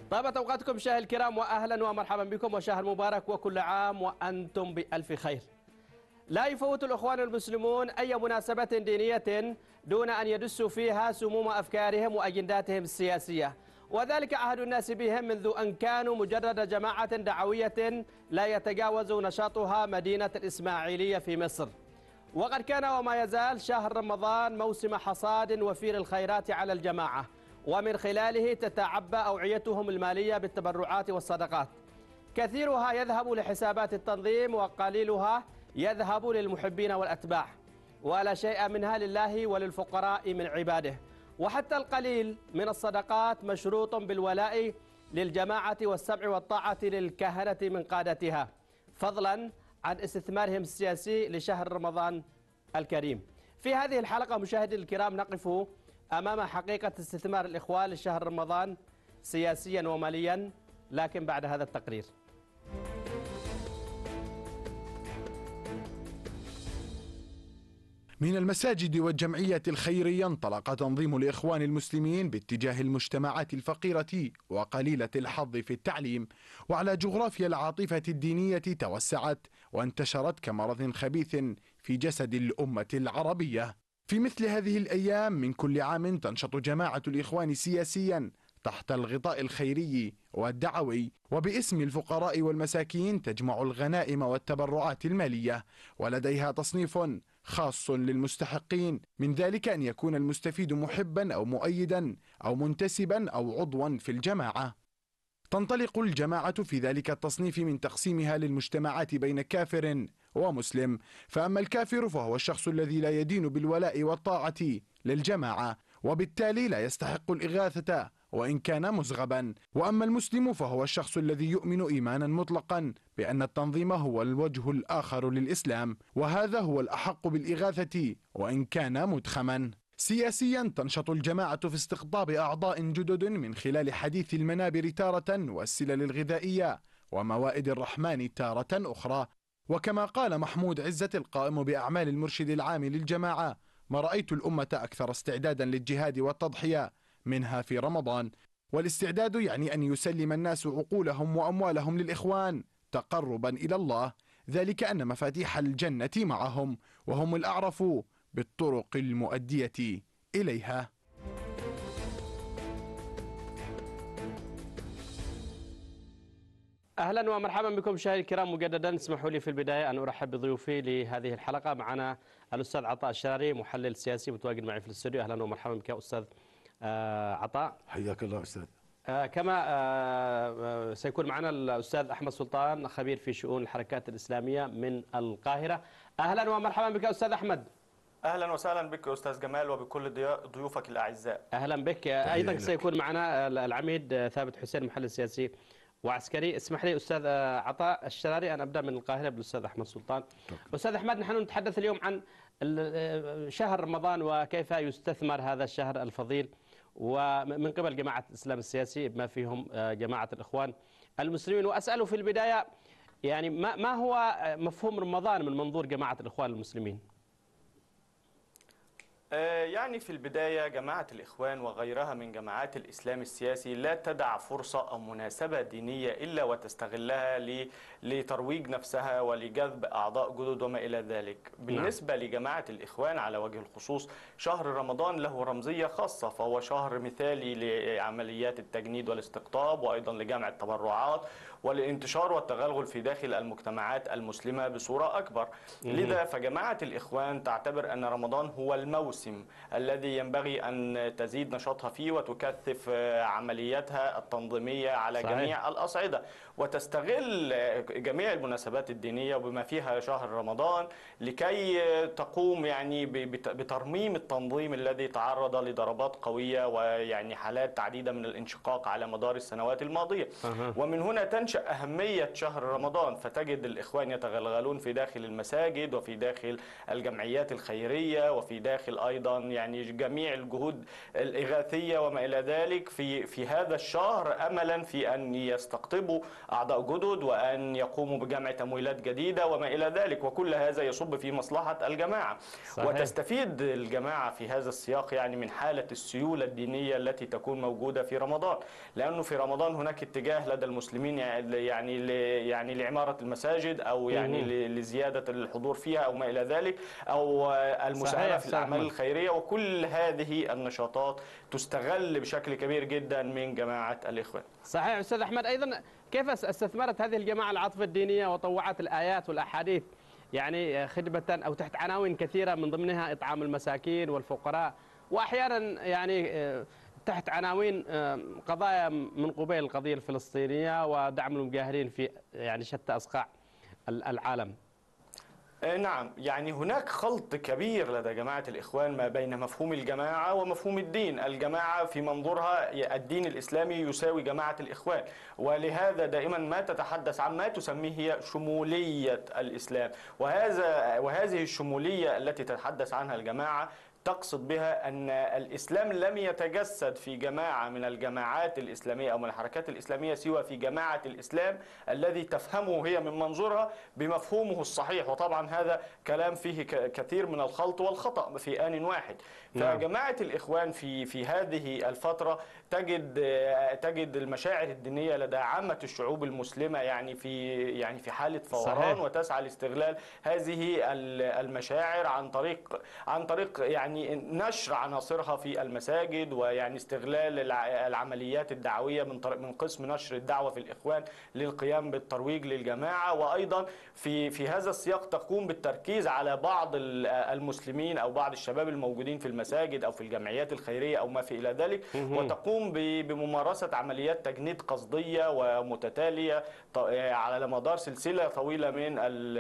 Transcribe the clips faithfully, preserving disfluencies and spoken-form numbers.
طابت أوقاتكم مشاهدينا الكرام، وأهلا ومرحبا بكم وشهر مبارك وكل عام وأنتم بألف خير. لا يفوت الإخوان المسلمون أي مناسبة دينية دون أن يدسوا فيها سموم أفكارهم وأجنداتهم السياسية، وذلك عهد الناس بهم منذ أن كانوا مجرد جماعة دعوية لا يتجاوز نشاطها مدينة الإسماعيلية في مصر. وقد كان وما يزال شهر رمضان موسم حصاد وفير الخيرات على الجماعة، ومن خلاله تتعبى أوعيتهم المالية بالتبرعات والصدقات. كثيرها يذهب لحسابات التنظيم وقليلها يذهب للمحبين والأتباع، ولا شيء منها لله وللفقراء من عباده. وحتى القليل من الصدقات مشروط بالولاء للجماعة والسمع والطاعة للكهنة من قادتها، فضلا عن استثمارهم السياسي لشهر رمضان الكريم. في هذه الحلقة مشاهدينا الكرام نقف أمام حقيقة استثمار الإخوان لشهر رمضان سياسيا وماليا، لكن بعد هذا التقرير. من المساجد والجمعيات الخيرية انطلق تنظيم الإخوان المسلمين باتجاه المجتمعات الفقيرة وقليلة الحظ في التعليم، وعلى جغرافيا العاطفة الدينية توسعت وانتشرت كمرض خبيث في جسد الأمة العربية. في مثل هذه الأيام من كل عام تنشط جماعة الإخوان سياسيا تحت الغطاء الخيري والدعوي، وباسم الفقراء والمساكين تجمع الغنائم والتبرعات المالية، ولديها تصنيف خاص للمستحقين، من ذلك أن يكون المستفيد محبا أو مؤيدا أو منتسبا أو عضوا في الجماعة. تنطلق الجماعة في ذلك التصنيف من تقسيمها للمجتمعات بين كافر ومسلم، فأما الكافر فهو الشخص الذي لا يدين بالولاء والطاعة للجماعة، وبالتالي لا يستحق الإغاثة وإن كان مزغبا، وأما المسلم فهو الشخص الذي يؤمن إيمانا مطلقا بأن التنظيم هو الوجه الآخر للإسلام، وهذا هو الأحق بالإغاثة وإن كان مدخما. سياسيا تنشط الجماعة في استقطاب أعضاء جدد من خلال حديث المنابر تارة والسلل الغذائية وموائد الرحمن تارة أخرى. وكما قال محمود عزة القائم بأعمال المرشد العام للجماعة: ما رأيت الأمة أكثر استعدادا للجهاد والتضحية منها في رمضان، والاستعداد يعني أن يسلم الناس عقولهم وأموالهم للإخوان تقربا إلى الله، ذلك أن مفاتيح الجنة معهم وهم الأعرف بالطرق المؤدية إليها. أهلا ومرحبا بكم مشاهدينا الكرام مجددا. اسمحوا لي في البداية أن أرحب بضيوفي لهذه الحلقة. معنا الأستاذ عطاء الشراري محلل سياسي متواجد معي في الاستوديو. أهلا ومرحبا بك أستاذ عطاء. حياك الله أستاذ. كما سيكون معنا الأستاذ أحمد سلطان خبير في شؤون الحركات الإسلامية من القاهرة. أهلا ومرحبا بك أستاذ أحمد. أهلا وسهلا بك أستاذ جمال وبكل ضيوفك الأعزاء. أهلا بك. أيضا سيكون معنا العميد ثابت حسين محلل سياسي وعسكري. اسمح لي أستاذ عطاء الشراري أن أبدأ من القاهرة بالأستاذ أحمد سلطان. أستاذ أحمد، نحن نتحدث اليوم عن شهر رمضان وكيف يستثمر هذا الشهر الفضيل ومن قبل جماعة الإسلام السياسي بما فيهم جماعة الإخوان المسلمين. وأسأله في البداية يعني ما ما هو مفهوم رمضان من منظور جماعة الإخوان المسلمين؟ يعني في البداية جماعة الإخوان وغيرها من جماعات الإسلام السياسي لا تدع فرصة أو مناسبة دينية إلا وتستغلها لترويج نفسها ولجذب أعضاء جدد وما إلى ذلك. بالنسبة لجماعة الإخوان على وجه الخصوص شهر رمضان له رمزية خاصة، فهو شهر مثالي لعمليات التجنيد والاستقطاب وأيضا لجمع التبرعات والانتشار والتغلغل في داخل المجتمعات المسلمة بصورة أكبر. لذا فجماعة الإخوان تعتبر أن رمضان هو الموسم الذي ينبغي أن تزيد نشاطها فيه وتكثف عملياتها التنظيمية على صحيح. جميع الأصعدة، وتستغل جميع المناسبات الدينية وبما فيها شهر رمضان لكي تقوم يعني بترميم التنظيم الذي تعرض لضربات قوية ويعني حالات عديدة من الانشقاق على مدار السنوات الماضية. أه. ومن هنا تنشأ أهمية شهر رمضان، فتجد الإخوان يتغلغلون في داخل المساجد وفي داخل الجمعيات الخيرية وفي داخل وأيضا يعني جميع الجهود الإغاثية وما إلى ذلك في في هذا الشهر، أملا في أن يستقطبوا أعضاء جدد وأن يقوموا بجمع تمويلات جديدة وما إلى ذلك، وكل هذا يصب في مصلحة الجماعة. صحيح. وتستفيد الجماعة في هذا السياق يعني من حالة السيولة الدينية التي تكون موجودة في رمضان، لأنه في رمضان هناك اتجاه لدى المسلمين يعني يعني لعمارة المساجد أو يعني لزيادة الحضور فيها أو ما إلى ذلك، أو المساهمة في الأعمال الخيرية، وكل هذه النشاطات تستغل بشكل كبير جدا من جماعة الإخوان. صحيح أستاذ أحمد. أيضا كيف استثمرت هذه الجماعة العاطفة الدينية وطوعت الآيات والأحاديث يعني خدمة أو تحت عناوين كثيرة من ضمنها إطعام المساكين والفقراء، وأحيانا يعني تحت عناوين قضايا من قبيل القضية الفلسطينية ودعم المجاهدين في يعني شتى أصقاع العالم؟ نعم، يعني هناك خلط كبير لدى جماعة الإخوان ما بين مفهوم الجماعة ومفهوم الدين. الجماعة في منظورها الدين الإسلامي يساوي جماعة الإخوان، ولهذا دائما ما تتحدث عن ما تسميه هي شمولية الإسلام، وهذا وهذه الشمولية التي تتحدث عنها الجماعة تقصد بها أن الإسلام لم يتجسد في جماعة من الجماعات الإسلامية أو من الحركات الإسلامية سوى في جماعة الإسلام الذي تفهمه هي من منظورها بمفهومه الصحيح، وطبعا هذا كلام فيه كثير من الخلط والخطأ في آن واحد. فجماعة الإخوان في في هذه الفترة تجد تجد المشاعر الدينية لدى عامة الشعوب المسلمة يعني في يعني في حالة فوران، وتسعى لاستغلال هذه المشاعر عن طريق عن طريق يعني نشر عناصرها في المساجد، ويعني استغلال العمليات الدعوية من طريق من قسم نشر الدعوة في الإخوان للقيام بالترويج للجماعة، وأيضا في في هذا السياق تقوم بالتركيز على بعض المسلمين أو بعض الشباب الموجودين في المساجد أو في الجمعيات الخيرية أو ما في إلى ذلك، وتقوم بممارسة عمليات تجنيد قصدية ومتتالية على مدار سلسلة طويلة من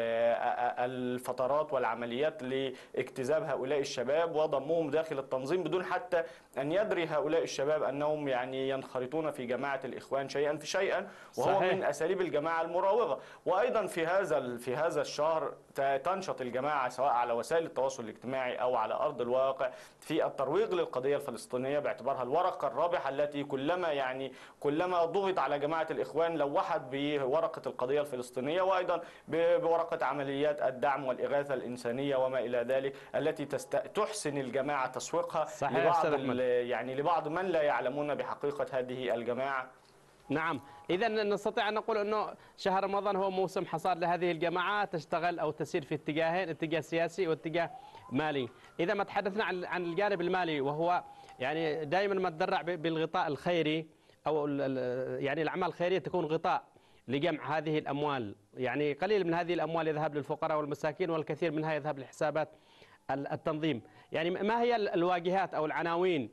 الفترات والعمليات لاجتذاب هؤلاء الشباب وضمهم داخل التنظيم بدون حتى أن يدري هؤلاء الشباب أنهم يعني ينخرطون في جماعة الإخوان شيئا فشيئا، وهو صحيح. من أساليب الجماعة المراوغة. وأيضا في هذا في هذا الشهر تنشط الجماعة سواء على وسائل التواصل الاجتماعي أو على أرض الواقع في الترويج للقضية الفلسطينية باعتبارها الورقة الرابحة التي كلما يعني كلما ضغط على جماعة الإخوان لوحت بورقة القضية الفلسطينية، وأيضا بورقة عمليات الدعم والإغاثة الإنسانية وما إلى ذلك التي تست... تحسن الجماعة تسويقها لبعض يعني لبعض من لا يعلمون بحقيقة هذه الجماعة. نعم، إذا نستطيع أن نقول أنه شهر رمضان هو موسم حصاد لهذه الجماعة تشتغل أو تسير في اتجاهين، اتجاه سياسي واتجاه مالي. إذا ما تحدثنا عن عن الجانب المالي، وهو يعني دائما ما تدرع بالغطاء الخيري أو يعني الأعمال الخيرية تكون غطاء لجمع هذه الأموال، يعني قليل من هذه الأموال يذهب للفقراء والمساكين والكثير منها يذهب لحسابات التنظيم. يعني ما هي الواجهات أو العناوين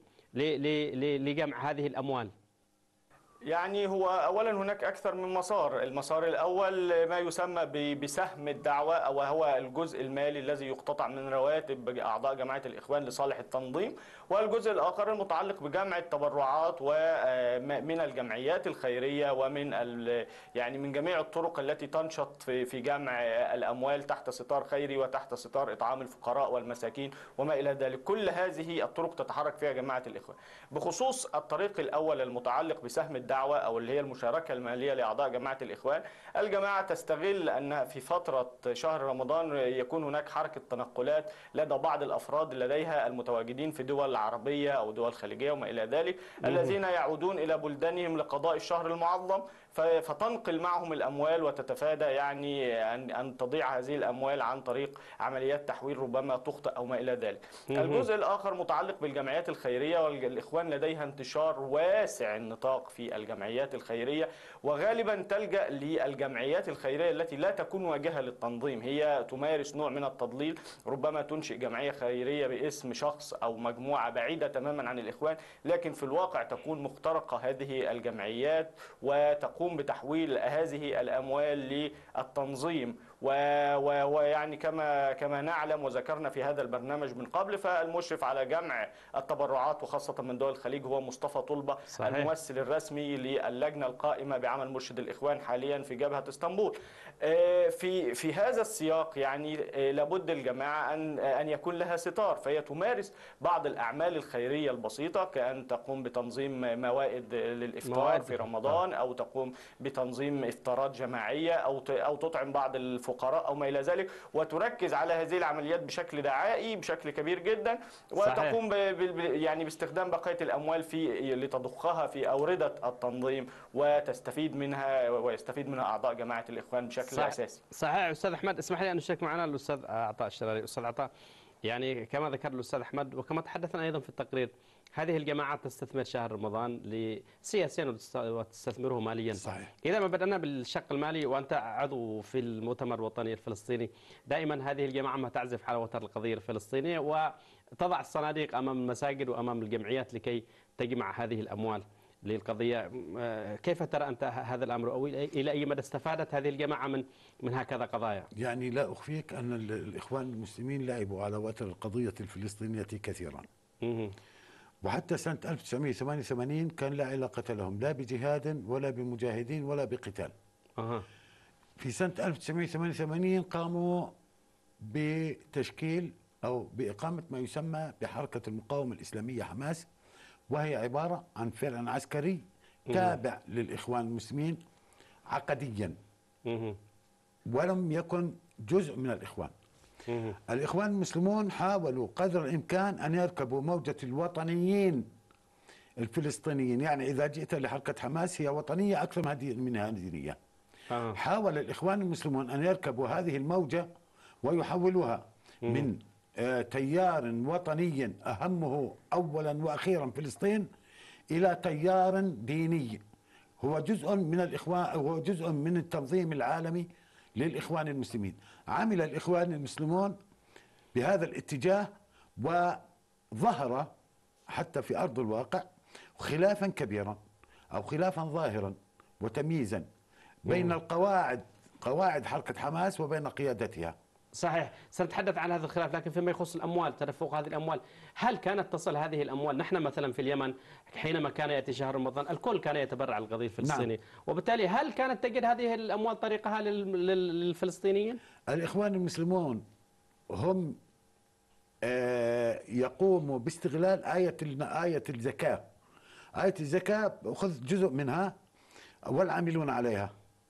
لجمع هذه الأموال؟ يعني هو أولا هناك أكثر من مسار. المسار الأول ما يسمى بسهم الدعوة، أو هو الجزء المالي الذي يقتطع من رواتب أعضاء جماعة الإخوان لصالح التنظيم، والجزء الآخر المتعلق بجمع التبرعات ومن الجمعيات الخيرية ومن يعني من جميع الطرق التي تنشط في في جمع الأموال تحت ستار خيري وتحت ستار إطعام الفقراء والمساكين وما إلى ذلك. كل هذه الطرق تتحرك فيها جماعة الإخوان. بخصوص الطريق الأول المتعلق بسهم الدعوة أو اللي هي المشاركة المالية لأعضاء جماعة الإخوان، الجماعة تستغل أن في فترة شهر رمضان يكون هناك حركة تنقلات لدى بعض الأفراد لديها المتواجدين في دول العربية أو دول خليجية وما إلى ذلك، الذين يعودون إلى بلدانهم لقضاء الشهر المعظم، فتنقل معهم الأموال وتتفادى يعني أن تضيع هذه الأموال عن طريق عمليات تحويل ربما تخطئ أو ما إلى ذلك. الجزء الآخر متعلق بالجمعيات الخيرية، والإخوان لديها انتشار واسع النطاق في الجمعيات الخيرية، وغالبا تلجأ للجمعيات الخيرية التي لا تكون واجهة للتنظيم، هي تمارس نوع من التضليل، ربما تنشئ جمعية خيرية باسم شخص أو مجموعة بعيدة تماما عن الإخوان، لكن في الواقع تكون مخترقة هذه الجمعيات وتقوم بتحويل هذه الأموال للتنظيم. ويعني كما كما نعلم وذكرنا في هذا البرنامج من قبل، فالمشرف على جمع التبرعات وخاصة من دول الخليج هو مصطفى طلبة، صحيح. الممثل الرسمي الرئيسي للجنة القائمة بعمل مرشد الإخوان حاليا في جبهة اسطنبول. في في هذا السياق يعني لابد الجماعة أن أن يكون لها ستار، فهي تمارس بعض الأعمال الخيرية البسيطة، كأن تقوم بتنظيم موائد للإفطار في رمضان، أو تقوم بتنظيم إفطارات جماعية، أو أو تطعم بعض الفقراء أو ما إلى ذلك، وتركز على هذه العمليات بشكل دعائي بشكل كبير جدا، وتقوم ب يعني باستخدام بقية الأموال في لتضخها في أوردة التنظيم وتستفيد منها ويستفيد منها أعضاء جماعة الإخوان بشكل صح أساسي. صحيح. أستاذ أحمد، اسمح لي أن أشارك معنا الأستاذ عطاء الشراري. أستاذ عطاء، يعني كما ذكر الأستاذ أحمد وكما تحدثنا أيضا في التقرير، هذه الجماعات تستثمر شهر رمضان سياسيا وتستثمره ماليا. صحيح. إذا ما بدأنا بالشق المالي، وأنت عضو في المؤتمر الوطني الفلسطيني، دائما هذه الجماعة ما تعزف على وتر القضية الفلسطينية وتضع الصناديق أمام المساجد وأمام الجمعيات لكي تجمع هذه الأموال للقضية. كيف ترى أنت هذا الأمر، أو إلى أي مدى استفادت هذه الجماعة من من هكذا قضايا؟ يعني لا أخفيك أن الإخوان المسلمين لعبوا على وتر القضية الفلسطينية كثيرا، وحتى سنة ألف وتسعمئة وثمانية وثمانين كان لا علاقة لهم لا بجهاد ولا بمجاهدين ولا بقتال. أه. في سنة ألف وتسعمئة وثمانية وثمانين قاموا بتشكيل أو بإقامة ما يسمى بحركة المقاومة الإسلامية حماس، وهي عبارة عن فعل عسكري تابع للإخوان المسلمين عقديا، ولم يكن جزء من الإخوان. الإخوان المسلمون حاولوا قدر الإمكان أن يركبوا موجة الوطنيين الفلسطينيين، يعني إذا جئت لحركة حماس هي وطنية أكثر منها دينية. حاول الإخوان المسلمون أن يركبوا هذه الموجة ويحولوها من آه تيار وطني أهمه أولا وأخيرا فلسطين إلى تيار ديني هو جزء من الإخوان، هو جزء من التنظيم العالمي للإخوان المسلمين. عمل الإخوان المسلمون بهذا الاتجاه، وظهر حتى في أرض الواقع خلافا كبيرا أو خلافا ظاهرا وتمييزا بين القواعد قواعد حركة حماس وبين قيادتها. صحيح، سنتحدث عن هذا الخلاف، لكن فيما يخص الأموال، تدفق هذه الأموال، هل كانت تصل هذه الأموال؟ نحن مثلا في اليمن حينما كان يأتي شهر رمضان الكل كان يتبرع القضية الفلسطينية. نعم. وبالتالي هل كانت تجد هذه الأموال طريقها للفلسطينيين؟ الإخوان المسلمون هم يقوموا باستغلال آية آية الزكاة. آية الزكاة أخذ جزء منها والعاملون عليها،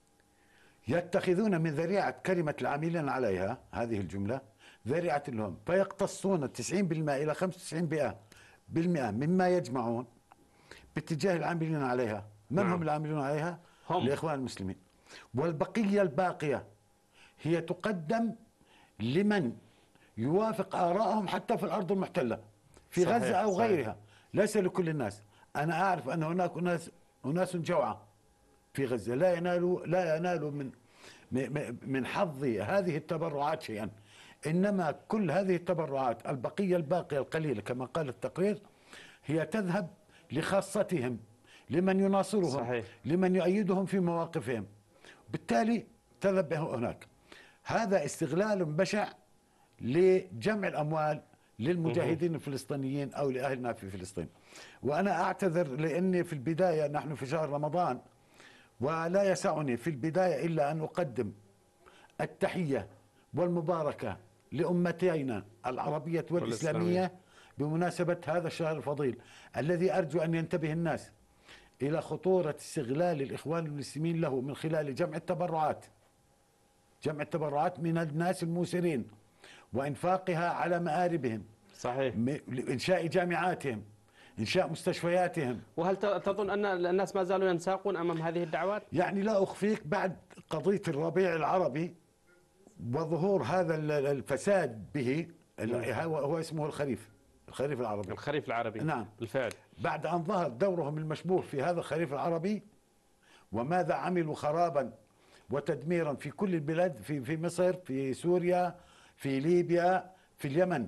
يتخذون من ذريعة كلمة العاملين عليها هذه الجملة ذريعة لهم، فيقتصون تسعين بالمئة إلى خمسة وتسعين بالمئة مما يجمعون باتجاه العاملين عليها. من هم العاملون عليها؟ هم الإخوان المسلمين. والبقية الباقية هي تقدم لمن يوافق آراءهم حتى في الأرض المحتلة في صحيح غزة أو صحيح غيرها، ليس لكل الناس. أنا أعرف أن هناك أناس أناس جوعى في غزة لا ينالوا لا ينالوا من من حظ هذه التبرعات شيئا، إنما كل هذه التبرعات البقية الباقية القليلة كما قال التقرير هي تذهب لخاصتهم، لمن يناصرهم صحيح. لمن يؤيدهم في مواقفهم، بالتالي تذهب هناك. هذا استغلال بشع لجمع الأموال للمجاهدين الفلسطينيين أو لأهلنا في فلسطين. وأنا أعتذر لأني في البداية نحن في شهر رمضان، ولا يسعني في البداية إلا أن أقدم التحية والمباركة لأمتينا العربية والإسلامية بمناسبة هذا الشهر الفضيل الذي أرجو أن ينتبه الناس إلى خطورة استغلال الإخوان المسلمين له من خلال جمع التبرعات جمع التبرعات من الناس الموسرين وإنفاقها على مآربهم صحيح، إنشاء جامعاتهم، إنشاء مستشفياتهم. وهل تظن أن الناس ما زالوا ينساقون أمام هذه الدعوات؟ يعني لا أخفيك بعد قضية الربيع العربي وظهور هذا الفساد به، هو اسمه الخريف الخريف العربي الخريف العربي نعم بالفعل، بعد أن ظهر دورهم المشبوه في هذا الخريف العربي وماذا عملوا خرابا وتدميرا في كل البلاد، في في مصر، في سوريا، في ليبيا، في اليمن.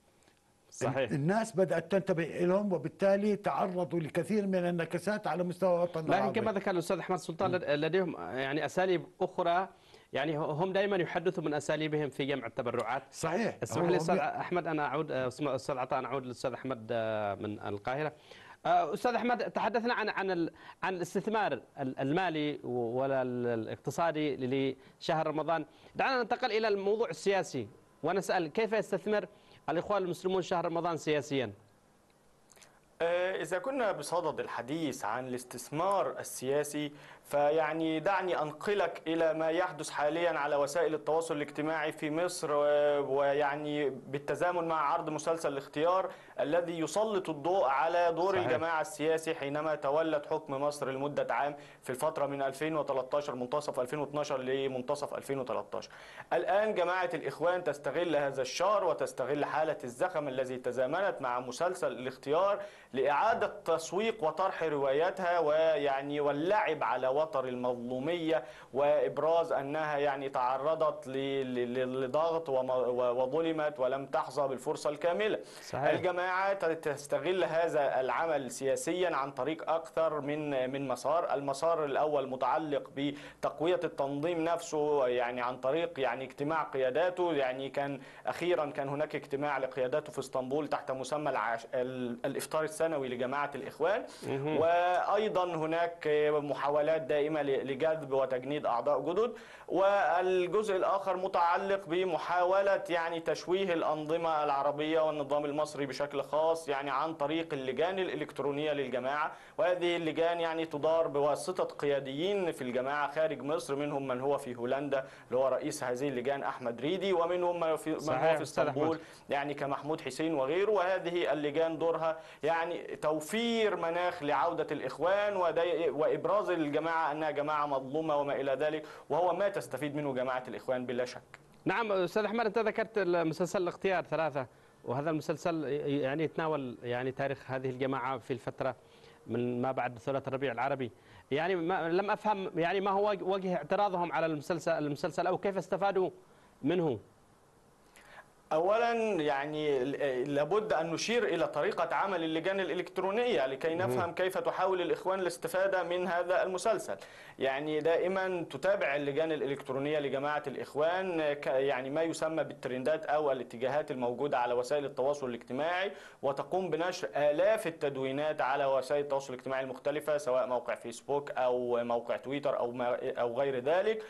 صحيح. الناس بدأت تنتبه لهم وبالتالي تعرضوا لكثير من النكسات على مستوى الوطن العربي. لكن كما ذكر الأستاذ أحمد سلطان لديهم يعني أساليب أخرى، يعني هم دائما يحدثوا من أساليبهم في جمع التبرعات. صحيح. اسمح لي أستاذ أحمد أنا أعود أستاذ عطاء أنا أعود للأستاذ أحمد من القاهرة. أستاذ أحمد، تحدثنا عن عن عن الاستثمار المالي والاقتصادي لشهر رمضان. دعنا ننتقل إلى الموضوع السياسي ونسأل كيف يستثمر الإخوان المسلمون شهر رمضان سياسيا؟ إذا كنا بصدد الحديث عن الاستثمار السياسي، فيعني دعني أنقلك إلى ما يحدث حاليا على وسائل التواصل الاجتماعي في مصر، ويعني بالتزامن مع عرض مسلسل الاختيار الذي يسلط الضوء على دور صحيح. الجماعة السياسي حينما تولت حكم مصر لمدة عام في الفترة من ألفين وثلاثة عشر منتصف ألفين واثني عشر لمنتصف ألفين وثلاثة عشر. الآن جماعة الإخوان تستغل هذا الشهر وتستغل حالة الزخم الذي تزامنت مع مسلسل الاختيار لإعادة تسويق وطرح رواياتها، ويعني واللعب على وتر المظلومية وإبراز أنها يعني تعرضت لضغط وظلمت ولم تحظى بالفرصة الكاملة. صحيح. الجماعة تستغل هذا العمل سياسيا عن طريق أكثر من من مسار. المسار الأول متعلق بتقوية التنظيم نفسه، يعني عن طريق يعني اجتماع قياداته. يعني كان أخيرا كان هناك اجتماع لقياداته في اسطنبول تحت مسمى العش... الإفطار السنوي لجماعة الإخوان، وأيضا هناك محاولات دائمة لجذب وتجنيد أعضاء جدد. والجزء الآخر متعلق بمحاولة يعني تشويه الأنظمة العربية والنظام المصري بشكل خاص، يعني عن طريق اللجان الإلكترونية للجماعة. وهذه اللجان يعني تدار بواسطة قياديين في الجماعة خارج مصر، منهم من هو في هولندا اللي هو رئيس هذه اللجان أحمد ريدي، ومنهم من هو في اسطنبول يعني كمحمود حسين وغيره. وهذه اللجان دورها يعني توفير مناخ لعودة الإخوان وإبراز الجماعة أنها جماعة مظلومة وما إلى ذلك، وهو ما تستفيد منه جماعة الإخوان بلا شك. نعم أستاذ أحمد، أنت ذكرت المسلسل الاختيار ثلاثة، وهذا المسلسل يعني يتناول يعني تاريخ هذه الجماعة في الفترة من ما بعد ثورة الربيع العربي. يعني ما لم أفهم يعني ما هو وجه اعتراضهم على المسلسل المسلسل أو كيف استفادوا منه؟ أولا يعني لابد أن نشير إلى طريقة عمل اللجان الإلكترونية لكي نفهم كيف تحاول الإخوان الاستفادة من هذا المسلسل. يعني دائما تتابع اللجان الإلكترونية لجماعة الإخوان يعني ما يسمى بالترندات أو الاتجاهات الموجودة على وسائل التواصل الاجتماعي، وتقوم بنشر آلاف التدوينات على وسائل التواصل الاجتماعي المختلفة، سواء موقع فيسبوك أو موقع تويتر أو أو غير ذلك،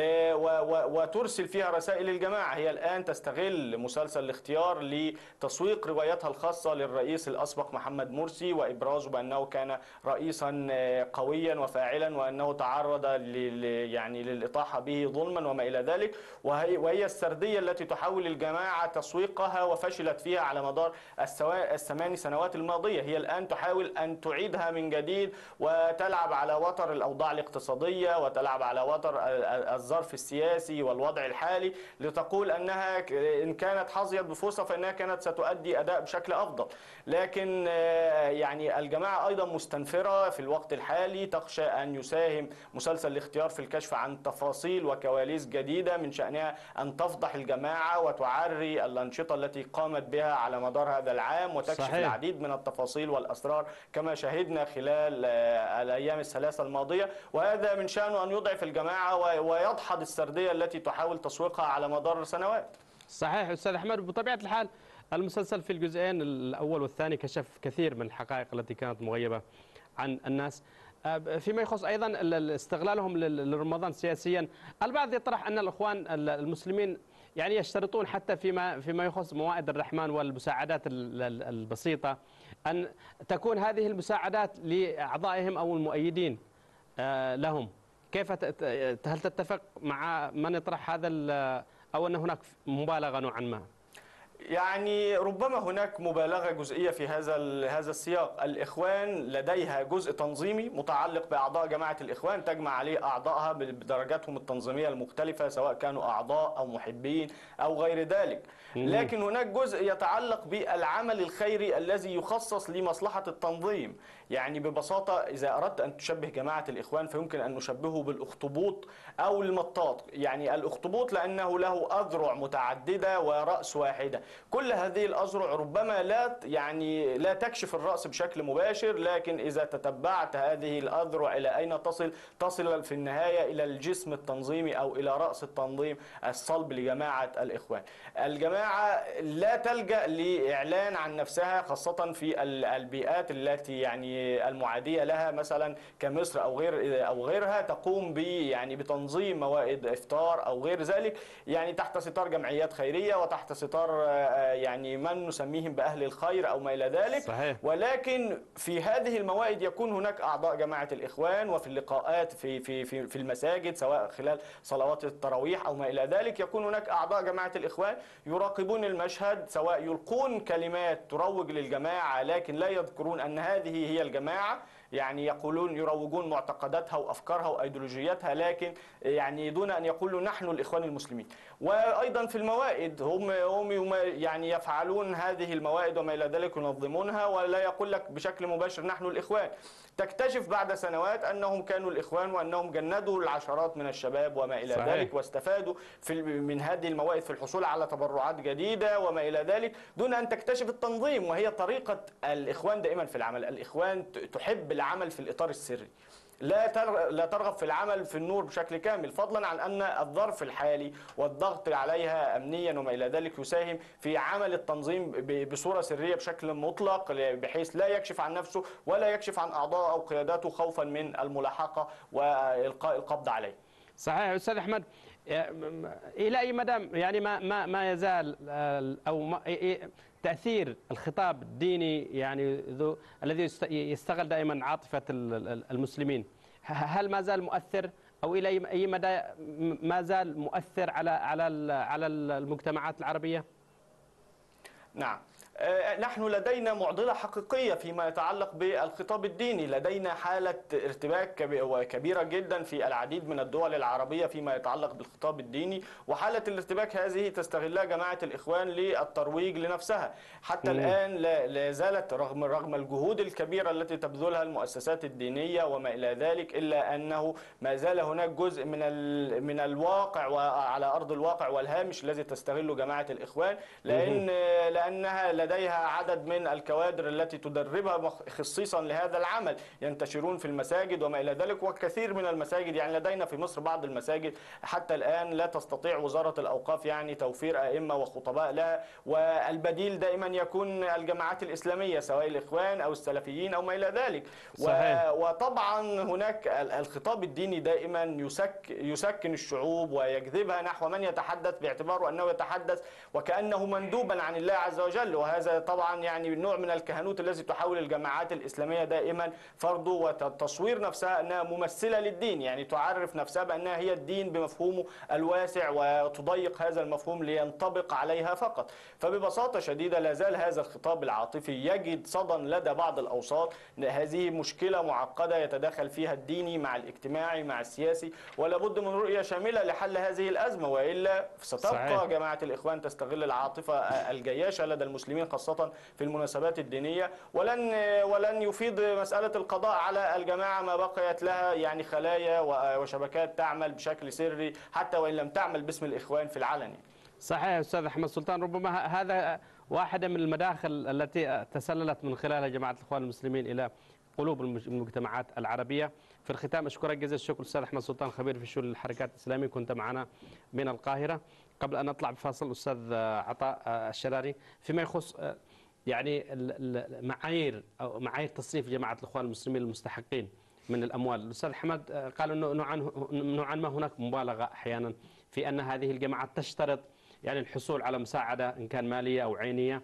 وترسل فيها رسائل الجماعة. هي الآن تستغل مسلسل الاختيار لتسويق روايتها الخاصة للرئيس الأسبق محمد مرسي، وإبرازه بأنه كان رئيسا قويا وفاعلا، وأنه تعرض يعني للإطاحة به ظلما وما إلى ذلك. وهي, وهي السردية التي تحاول الجماعة تسويقها وفشلت فيها على مدار الثمان سنوات الماضية. هي الآن تحاول أن تعيدها من جديد وتلعب على وتر الأوضاع الاقتصادية وتلعب على وتر الظرف السياسي والوضع الحالي، لتقول أنها إن كانت حظيت بفرصة فإنها كانت ستؤدي أداء بشكل أفضل. لكن يعني الجماعة أيضا مستنفرة في الوقت الحالي، تخشى أن يساهم مسلسل الاختيار في الكشف عن تفاصيل وكواليس جديدة من شأنها أن تفضح الجماعة وتعري الأنشطة التي قامت بها على مدار هذا العام، وتكشف صحيح. العديد من التفاصيل والأسرار كما شاهدنا خلال الأيام الثلاثة الماضية. وهذا من شأنه أن يضعف الجماعة ويدحض السردية التي تحاول تسويقها على مدار سنوات. صحيح أستاذ أحمد. بطبيعة الحال المسلسل في الجزئين الأول والثاني كشف كثير من الحقائق التي كانت مغيبة عن الناس. فيما يخص أيضا استغلالهم لرمضان سياسيا، البعض يطرح أن الإخوان المسلمين يعني يشترطون حتى فيما فيما يخص موائد الرحمن والمساعدات البسيطة أن تكون هذه المساعدات لأعضائهم أو المؤيدين لهم. كيف هل تتفق مع من يطرح هذا أو أن هناك مبالغة نوعا ما؟ يعني ربما هناك مبالغة جزئية في هذا هذا السياق. الإخوان لديها جزء تنظيمي متعلق بأعضاء جماعة الإخوان تجمع عليه أعضائها بدرجاتهم التنظيمية المختلفة، سواء كانوا أعضاء أو محبين أو غير ذلك. لكن هناك جزء يتعلق بالعمل الخيري الذي يخصص لمصلحة التنظيم. يعني ببساطة إذا أردت أن تشبه جماعة الإخوان فيمكن أن نشبهه بالأخطبوط أو المطاط. يعني الأخطبوط لأنه له أذرع متعددة ورأس واحدة، كل هذه الأذرع ربما لا يعني لا تكشف الرأس بشكل مباشر، لكن إذا تتبعت هذه الأذرع إلى أين تصل، تصل في النهاية إلى الجسم التنظيمي أو إلى رأس التنظيم الصلب لجماعة الإخوان. الجماعة لا تلجأ لإعلان عن نفسها خاصة في البيئات التي يعني المعادية لها مثلا كمصر أو غير أو غيرها، تقوم ب يعني بتنظيم موائد إفطار أو غير ذلك، يعني تحت ستار جمعيات خيرية وتحت ستار يعني من نسميهم بأهل الخير أو ما إلى ذلك. صحيح. ولكن في هذه الموائد يكون هناك أعضاء جماعة الإخوان، وفي اللقاءات في في في في المساجد سواء خلال صلوات التراويح أو ما إلى ذلك يكون هناك أعضاء جماعة الإخوان يراقبون المشهد، سواء يلقون كلمات تروج للجماعة لكن لا يذكرون أن هذه هي الجماعة، يعني يقولون يروجون معتقداتها وأفكارها وأيديولوجياتها لكن يعني دون أن يقولوا نحن الإخوان المسلمين. وأيضا في الموائد هم هم يعني يفعلون هذه الموائد وما إلى ذلك ينظمونها ولا يقول لك بشكل مباشر نحن الإخوان. تكتشف بعد سنوات أنهم كانوا الإخوان وأنهم جندوا العشرات من الشباب وما إلى صحيح. ذلك، واستفادوا في من هذه الموائد في الحصول على تبرعات جديدة وما إلى ذلك دون أن تكتشف التنظيم. وهي طريقة الإخوان دائما في العمل، الإخوان تحب العمل في الإطار السري، لا لا ترغب في العمل في النور بشكل كامل، فضلا عن أن الظرف الحالي والضغط عليها أمنيا وما إلى ذلك يساهم في عمل التنظيم بصورة سرية بشكل مطلق، بحيث لا يكشف عن نفسه ولا يكشف عن أعضاء أو قياداته خوفا من الملاحقة وإلقاء القبض عليه. صحيح أستاذ أحمد، إلى أي مدى يعني ما ما ما يزال أو ما تأثير الخطاب الديني يعني ذو الذي يستغل دائما عاطفة المسلمين، هل ما زال مؤثر أو إلى أي مدى ما زال مؤثر على على على المجتمعات العربية؟ نعم، نحن لدينا معضلة حقيقية فيما يتعلق بالخطاب الديني، لدينا حالة ارتباك كبيرة جدا في العديد من الدول العربية فيما يتعلق بالخطاب الديني، وحالة الارتباك هذه تستغلها جماعة الإخوان للترويج لنفسها. حتى م. الآن لا زالت رغم رغم الجهود الكبيرة التي تبذلها المؤسسات الدينية وما إلى ذلك، إلا أنه ما زال هناك جزء من من الواقع وعلى أرض الواقع والهامش الذي تستغله جماعة الإخوان، لأن لأنها لديها عدد من الكوادر التي تدربها خصيصا لهذا العمل، ينتشرون في المساجد وما إلى ذلك. وكثير من المساجد يعني لدينا في مصر بعض المساجد حتى الآن لا تستطيع وزارة الأوقاف يعني توفير أئمة وخطباء لها، والبديل دائما يكون الجماعات الإسلامية سواء الإخوان أو السلفيين أو ما إلى ذلك. صحيح. وطبعا هناك الخطاب الديني دائما يسك يسكن الشعوب ويجذبها نحو من يتحدث باعتباره أنه يتحدث وكأنه مندوبا عن الله عز وجل، وهذا طبعا يعني نوع من الكهنوت الذي تحاول الجماعات الإسلامية دائما فرضه وتصوير نفسها أنها ممثلة للدين، يعني تعرف نفسها بأنها هي الدين بمفهومه الواسع وتضيق هذا المفهوم لينطبق عليها فقط. فببساطة شديدة لا زال هذا الخطاب العاطفي يجد صدى لدى بعض الأوساط. هذه مشكلة معقدة يتداخل فيها الديني مع الاجتماعي مع السياسي، ولا بد من رؤية شاملة لحل هذه الأزمة، وإلا ستبقى صحيح. جماعة الإخوان تستغل العاطفة الجياشة لدى المسلمين خاصة في المناسبات الدينية، ولن ولن يفيد مسألة القضاء على الجماعة ما بقيت لها يعني خلايا وشبكات تعمل بشكل سري حتى وإن لم تعمل باسم الإخوان في العلن. صحيح أستاذ أحمد سلطان، ربما هذا واحدة من المداخل التي تسللت من خلالها جماعة الإخوان المسلمين إلى قلوب المجتمعات العربية. في الختام أشكرك جزيل الشكر أستاذ أحمد سلطان، خبير في شؤون الحركات الإسلامية، كنت معنا من القاهرة. قبل أن نطلع بفاصل أستاذ عطاء الشراري فيما يخص يعني المعايير أو معايير تصنيف جماعة الإخوان المسلمين المستحقين من الأموال، الأستاذ حمد قال أنه نوعا نوعا ما هناك مبالغة أحيانا في أن هذه الجماعات تشترط يعني الحصول على مساعدة إن كان مالية أو عينية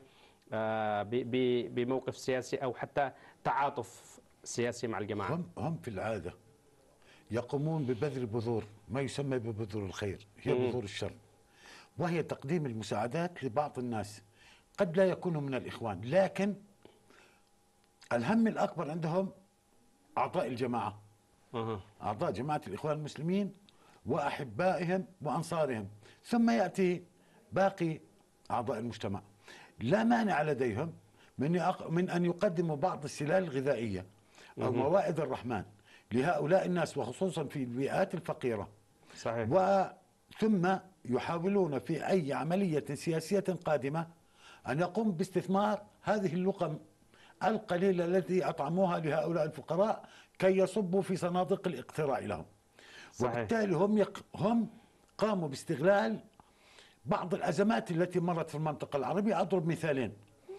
بموقف سياسي أو حتى تعاطف سياسي مع الجماعة. هم هم في العادة يقومون ببذل بذور ما يسمى ببذور الخير، هي بذور الشر، وهي تقديم المساعدات لبعض الناس قد لا يكونوا من الإخوان، لكن الهم الأكبر عندهم أعضاء الجماعة، أعضاء جماعة الإخوان المسلمين وأحبائهم وأنصارهم، ثم يأتي باقي أعضاء المجتمع. لا مانع لديهم من من أن يقدموا بعض السلال الغذائية أو موائد الرحمن لهؤلاء الناس وخصوصا في البيئات الفقيرة. صحيح. وثم يحاولون في أي عملية سياسية قادمة أن يقوم باستثمار هذه اللقم القليلة التي أطعموها لهؤلاء الفقراء كي يصبوا في صناديق الاقتراع لهم. صحيح. وبالتالي هم يق... هم قاموا باستغلال بعض الأزمات التي مرت في المنطقة العربية. أضرب مثالين: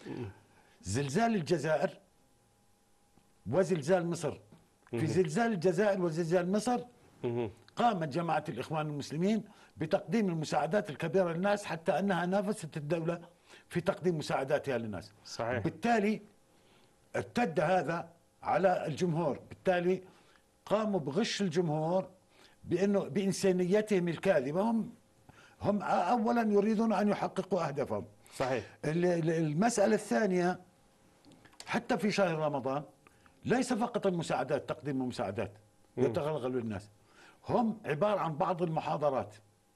زلزال الجزائر وزلزال مصر. في زلزال الجزائر وزلزال مصر قامت جماعة الإخوان المسلمين بتقديم المساعدات الكبيرة للناس حتى أنها نافست الدولة في تقديم مساعداتها للناس. صحيح. بالتالي ارتد هذا على الجمهور، بالتالي قاموا بغش الجمهور بأنه بإنسانيتهم الكاذبة. هم هم أولا يريدون أن يحققوا أهدافهم. صحيح. المسألة الثانية، حتى في شهر رمضان ليس فقط المساعدات، تقديم المساعدات يتغلغلوا الناس، هم عبارة عن بعض المحاضرات.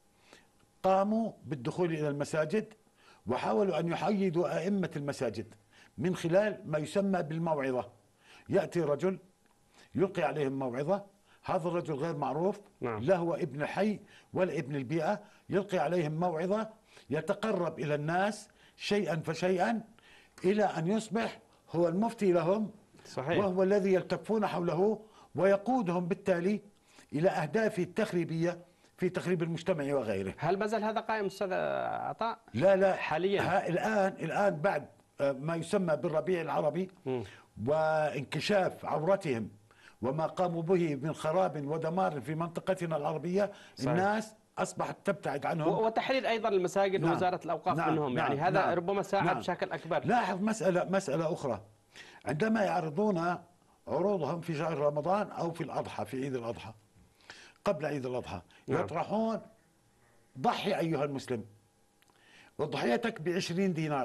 قاموا بالدخول إلى المساجد وحاولوا أن يحيدوا أئمة المساجد من خلال ما يسمى بالموعظة. يأتي رجل يلقي عليهم موعظة، هذا الرجل غير معروف، نعم. لا هو ابن حي ولا ابن البيئة، يلقي عليهم موعظة، يتقرب إلى الناس شيئا فشيئا إلى أن يصبح هو المفتي لهم. صحيح. وهو الذي يلتفون حوله ويقودهم بالتالي إلى أهدافه التخريبية في تخريب المجتمع وغيره. هل ما زال هذا قائم أستاذ عطاء؟ لا لا حاليا الآن الآن بعد ما يسمى بالربيع العربي م. وانكشاف عورتهم وما قاموا به من خراب ودمار في منطقتنا العربية. صحيح. الناس أصبحت تبتعد عنهم، وتحرير أيضا المساجد. نعم. ووزارة الأوقاف نعم. منهم. يعني نعم. هذا نعم. ربما ساعد نعم. بشكل أكبر. لاحظ مسألة مسألة أخرى، عندما يعرضون عروضهم في شهر رمضان أو في الأضحى، في عيد الأضحى، قبل عيد الأضحى، نعم. يطرحون ضحي أيها المسلم، وضحيتك بعشرين دينار،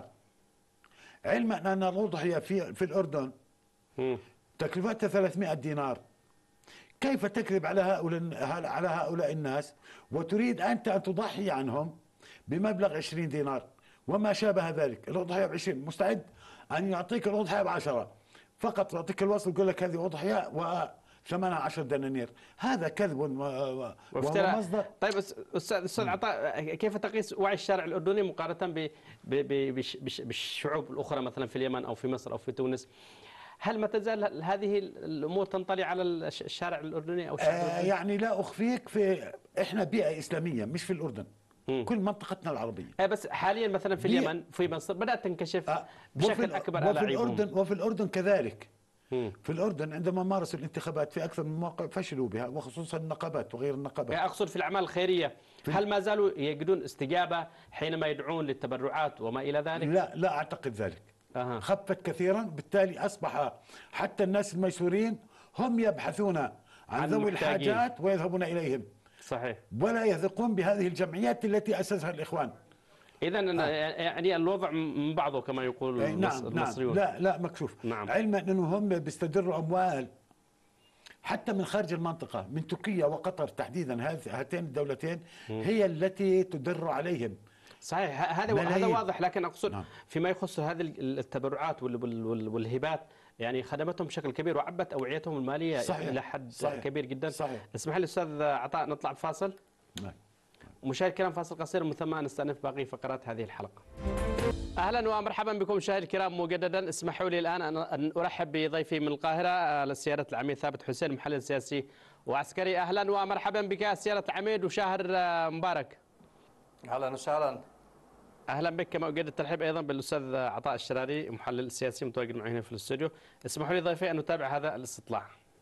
علما أن الأضحية في في الأردن تكلفتها ثلاثمائة دينار. كيف تكذب على هؤلاء على هؤلاء الناس وتريد أنت أن تضحي عنهم بمبلغ عشرين دينار وما شابه ذلك؟ الأضحية بعشرين، مستعد أن يعطيك الأضحية بعشرة، فقط يعطيك الوصل يقول لك هذه أضحية وثمنها عشر دنانير. هذا كذب وهو مصدر. طيب أستاذ أستاذ عطاء، كيف تقيس وعي الشارع الأردني مقارنة بالشعوب الأخرى مثلا في اليمن أو في مصر أو في تونس؟ هل ما تزال هذه الأمور تنطلي على الشارع الأردني أو الشعب الأردني؟ آه يعني لا أخفيك، في إحنا بيئة إسلامية مش في الأردن. مم. كل منطقتنا العربية. آه بس حاليا مثلا في اليمن في مصر بدأت تنكشف آه بشكل أكبر على وفي الأردن وفي الأردن كذلك. مم. في الأردن عندما مارسوا الانتخابات في أكثر من موقع فشلوا بها، وخصوصا النقابات وغير النقابات. يعني أقصد في الأعمال الخيرية، هل ما زالوا يجدون استجابة حينما يدعون للتبرعات وما إلى ذلك؟ لا لا أعتقد ذلك. أه. خفت كثيرا، بالتالي أصبح حتى الناس الميسورين هم يبحثون عن, عن ذوي الحاجات ويذهبون إليهم. صحيح. ولا يثقون بهذه الجمعيات التي أسسها الإخوان. إذن آه. يعني الوضع من بعضه كما يقول نعم المصريون. نعم لا لا مكشوف. نعم. علما أنهم هم بيستدروا أموال حتى من خارج المنطقة، من تركيا وقطر تحديدا، هاتين الدولتين م. هي التي تدر عليهم. صحيح، هذا هذا واضح، لكن أقصد نعم. فيما يخص هذه التبرعات والهبات يعني خدمتهم بشكل كبير وعبت أوعيتهم المالية صحيح. إلى حد صحيح. كبير جدا. صحيح. اسمح لي أستاذ عطاء نطلع بفاصل. نعم. مشاهد الكرام، فاصل قصير ومن ثم نستأنف باقي فقرات هذه الحلقة. أهلا ومرحبا بكم مشاهدي الكرام مجددا. اسمحوا لي الآن أن أرحب بضيفي من القاهرة سيادة العميد ثابت حسين، محلل سياسي وعسكري. أهلا ومرحبا بك سيادة العميد وشهر مبارك. أهلا وسهلا. اهلا بك، كما اجد الترحيب ايضا بالاستاذ عطاء الشراري، محلل سياسي متواجد معي هنا في الاستوديو. اسمحوا لي ضيفي ان نتابع هذا الاستطلاع.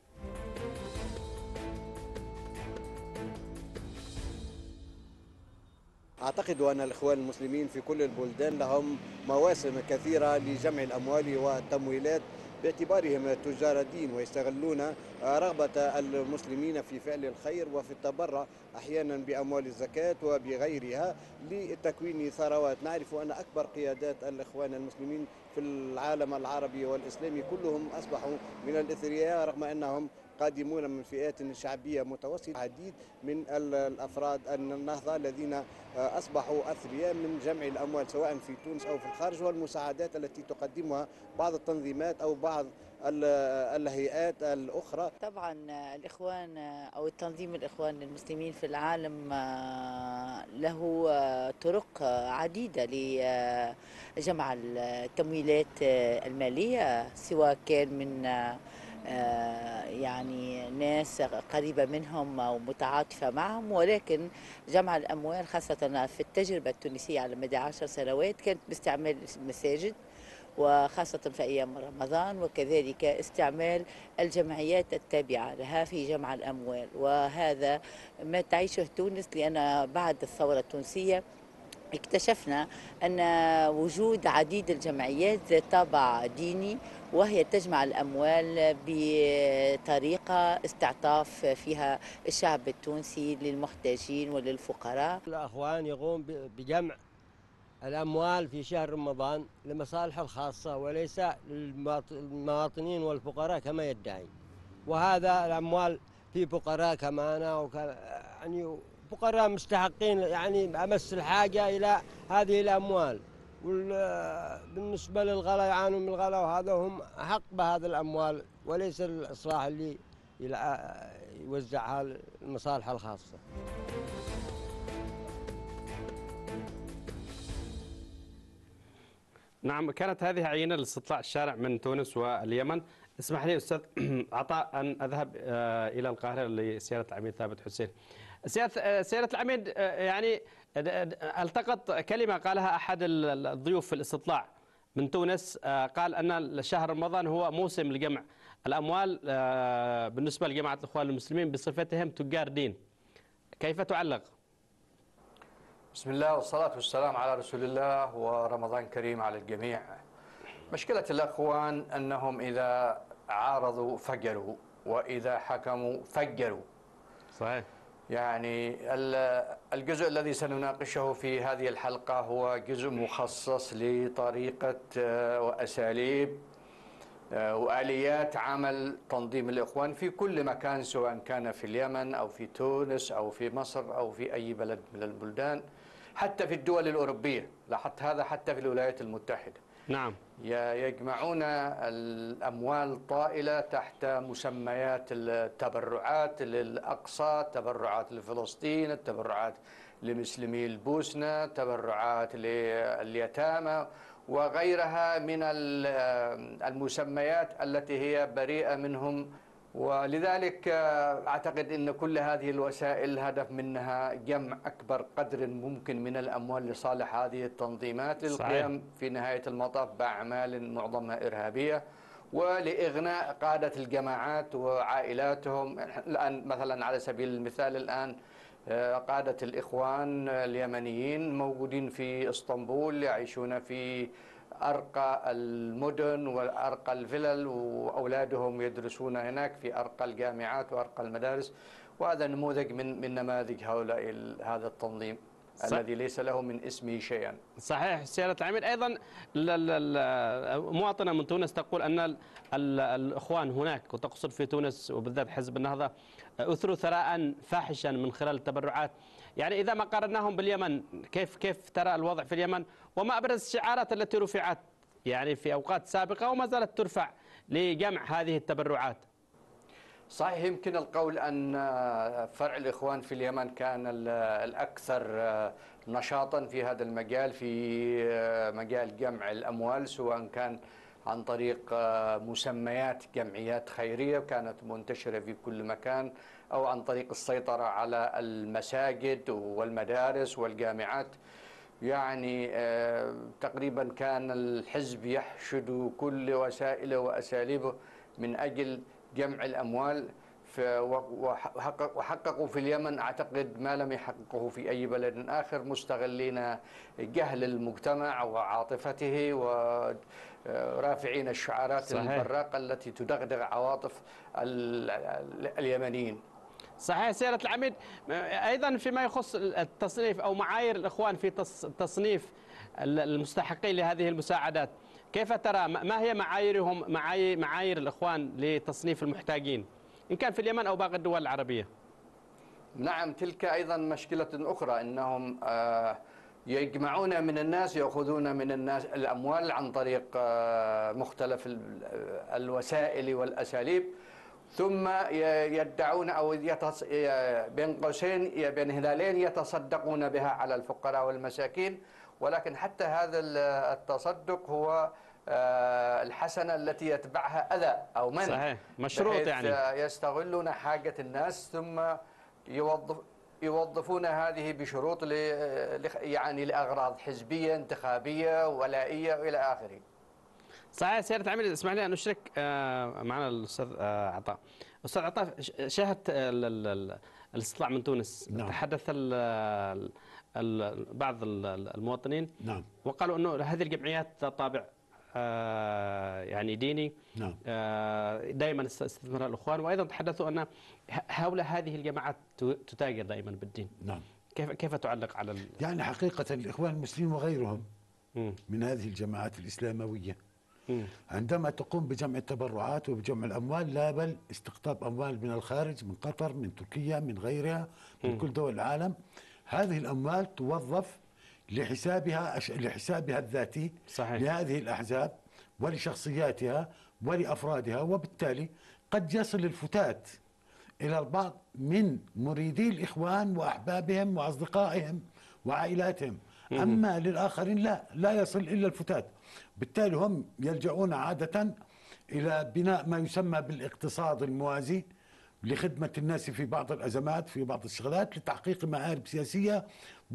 أعتقد أن الإخوان المسلمين في كل البلدان لهم مواسم كثيرة لجمع الأموال والتمويلات باعتبارهم تجار دين، ويستغلون رغبة المسلمين في فعل الخير وفي التبرع أحيانا بأموال الزكاة وبغيرها لتكوين ثروات. نعرف أن أكبر قيادات الإخوان المسلمين في العالم العربي والإسلامي كلهم أصبحوا من الإثرياء، رغم أنهم قادمون من فئات شعبية متوسطة. عديد من الأفراد النهضة الذين أصبحوا أثرياء من جمع الأموال سواء في تونس أو في الخارج، والمساعدات التي تقدمها بعض التنظيمات أو بعض الهيئات الأخرى. طبعا الإخوان أو التنظيم الإخوان المسلمين في العالم له طرق عديدة لجمع التمويلات المالية، سواء كان من يعني ناس قريبة منهم أو متعاطفة معهم، ولكن جمع الأموال خاصة في التجربة التونسية على مدى عشر سنوات كانت باستعمال المساجد، وخاصة في أيام رمضان، وكذلك استعمال الجمعيات التابعة لها في جمع الأموال. وهذا ما تعيشه تونس، لأن بعد الثورة التونسية اكتشفنا أن وجود عديد الجمعيات ذات طابع ديني، وهي تجمع الأموال بطريقة استعطاف فيها الشعب التونسي للمحتاجين وللفقراء. الأخوان يقوم بجمع الأموال في شهر رمضان لمصالحه الخاصة وليس للمواطنين والفقراء كما يدعي، وهذا الأموال في فقراء كمان وك... يعني فقراء مستحقين يعني أمس الحاجة إلى هذه الأموال، وبالنسبة للغلا يعانون من الغلا، وهذا هم حق بهذه الأموال وليس الإصلاح اللي يوزعها المصالح الخاصة. نعم، كانت هذه عينة لاستطلاع الشارع من تونس واليمن. اسمح لي أستاذ عطاء أن أذهب إلى القاهرة لسيادة العميد ثابت حسين. سيادة العميد، يعني التقط كلمة قالها أحد الضيوف في الاستطلاع من تونس، قال أن شهر رمضان هو موسم لجمع الأموال بالنسبة لجماعة الإخوان المسلمين بصفتهم تجار دين. كيف تعلق؟ بسم الله والصلاة والسلام على رسول الله، ورمضان كريم على الجميع. مشكلة الأخوان أنهم إذا عارضوا فجروا، وإذا حكموا فجروا. صحيح. يعني الجزء الذي سنناقشه في هذه الحلقة هو جزء مخصص لطريقة وأساليب وآليات عمل تنظيم الإخوان في كل مكان، سواء كان في اليمن أو في تونس أو في مصر أو في أي بلد من البلدان، حتى في الدول الأوروبية. لاحظت هذا حتى في الولايات المتحدة. نعم. يجمعون الأموال طائلة تحت مسميات التبرعات للأقصى، تبرعات لفلسطين، التبرعات لمسلمي البوسنة، تبرعات لليتامى وغيرها من المسميات التي هي بريئة منهم. ولذلك أعتقد أن كل هذه الوسائل هدف منها جمع أكبر قدر ممكن من الأموال لصالح هذه التنظيمات للقيام في نهاية المطاف بأعمال معظمها إرهابية، ولإغناء قادة الجماعات وعائلاتهم. الآن مثلا على سبيل المثال الآن قادة الإخوان اليمنيين موجودين في اسطنبول، يعيشون في أرقى المدن وأرقى الفلل، وأولادهم يدرسون هناك في أرقى الجامعات وأرقى المدارس. وهذا نموذج من من نماذج هؤلاء هذا التنظيم الذي ليس له من اسمه شيئا. صحيح سيادة العميد. أيضا مواطنة من تونس تقول أن الإخوان هناك، وتقصد في تونس وبالذات حزب النهضة، أثروا ثراء فاحشا من خلال التبرعات. يعني إذا ما قارناهم باليمن، كيف كيف ترى الوضع في اليمن؟ وما أبرز الشعارات التي رفعت يعني في أوقات سابقة وما زالت ترفع لجمع هذه التبرعات؟ صحيح، يمكن القول أن فرع الإخوان في اليمن كان الأكثر نشاطا في هذا المجال، في مجال جمع الأموال، سواء كان عن طريق مسميات جمعيات خيرية كانت منتشرة في كل مكان، أو عن طريق السيطرة على المساجد والمدارس والجامعات. يعني تقريبا كان الحزب يحشد كل وسائله وأساليبه من أجل جمع الأموال، وحققوا في اليمن أعتقد ما لم يحققه في أي بلد آخر، مستغلين جهل المجتمع وعاطفته ورافعين الشعارات البراقة التي تدغدغ عواطف اليمنيين. صحيح سيادة العميد. أيضا فيما يخص التصنيف أو معايير الإخوان في تصنيف المستحقين لهذه المساعدات، كيف ترى ما هي معاييرهم، معايير, معايير الإخوان لتصنيف المحتاجين إن كان في اليمن أو باقي الدول العربية؟ نعم، تلك أيضا مشكلة أخرى، أنهم يجمعون من الناس، يأخذون من الناس الأموال عن طريق مختلف الوسائل والأساليب، ثم يدعون أو يتص... بين قوسين بين هلالين يتصدقون بها على الفقراء والمساكين. ولكن حتى هذا التصدق هو الحسنة التي يتبعها أذى أو من، صحيح، مشروط يعني يستغلون حاجة الناس ثم يوظف يوظفون هذه بشروط ل... يعني لأغراض حزبية انتخابية ولائية وإلى آخره. صحيح سيادة العميد، اسمح لي أن أشرك معنا الأستاذ عطاء. أستاذ عطاء، شاهدت الاستطلاع من تونس. نعم. تحدث ال ال بعض المواطنين. نعم. وقالوا أنه هذه الجمعيات طابع يعني ديني. نعم. دائما استثمرها الإخوان، وأيضا تحدثوا أن حول هذه الجماعات تتاجر دائما بالدين. نعم. كيف كيف تعلق على ال... يعني حقيقة الإخوان المسلمين وغيرهم م. من هذه الجماعات الإسلاموية م. عندما تقوم بجمع التبرعات وبجمع الأموال، لا بل استقطاب أموال من الخارج، من قطر، من تركيا، من غيرها، من م. كل دول العالم. هذه الأموال توظف لحسابها لحسابها الذاتي. صحيح. لهذه الأحزاب ولشخصياتها ولأفرادها، وبالتالي قد يصل الفتات إلى البعض من مريدي الإخوان وأحبابهم وأصدقائهم وعائلاتهم. أما للآخرين لا لا يصل إلا الفتات. بالتالي هم يلجؤون عادة إلى بناء ما يسمى بالاقتصاد الموازي لخدمة الناس في بعض الأزمات، في بعض الشغلات، لتحقيق مآرب سياسية